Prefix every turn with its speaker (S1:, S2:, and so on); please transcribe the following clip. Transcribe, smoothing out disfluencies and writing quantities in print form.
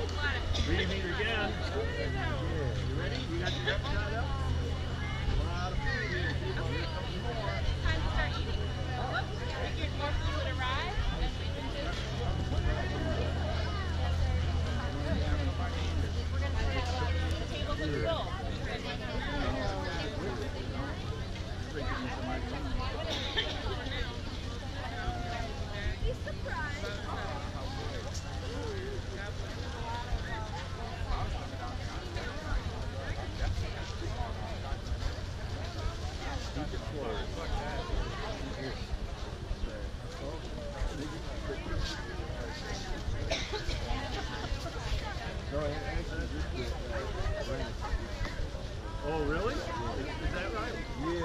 S1: Breathe again. You ready? You got your reps tied up? A lot of food here. Here comes more.
S2: Time to start eating. Figured more food would arrive, and we can just... We're going to put the tables in the row. Be surprised.
S1: Oh, really? Is that right? Yeah.